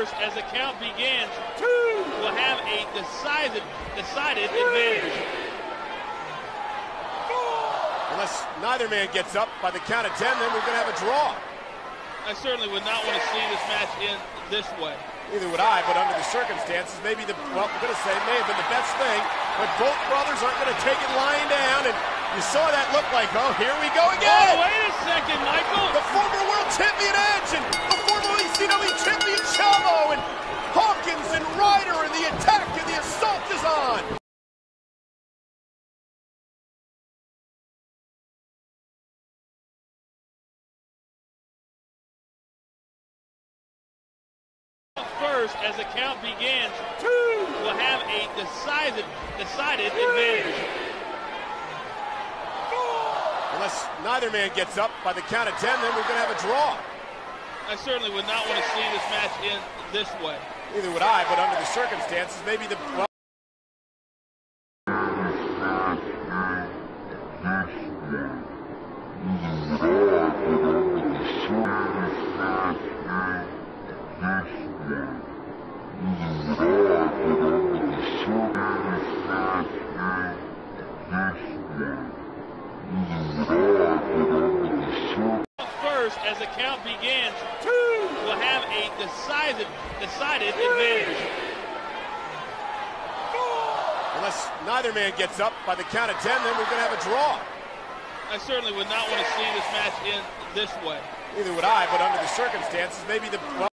first, as the count begins, two will have a decided advantage. Unless neither man gets up by the count of 10, then we're going to have a draw. I certainly would not want to see this match end this way. Neither would I, but under the circumstances, maybe well, I'm going to say may have been the best thing, but both brothers aren't going to take it lying down, and you saw that look like, oh, here we go again. Oh, wait a second, Michael. The former world champion Edge and the former ECW champion Chavo, and Hawkins and Ryder, and the attack and the assault is on. First, as the count begins, two will have a decided advantage. Unless neither man gets up by the count of 10, then we're going to have a draw. I certainly would not want to see this match end this way. Neither would I, but under the circumstances, maybe well, First, as the count begins, two will have a decided advantage. unless neither man gets up by the count of 10, then we're going to have a draw. I certainly would not want to see this match end this way. Neither would I, but under the circumstances, maybe well,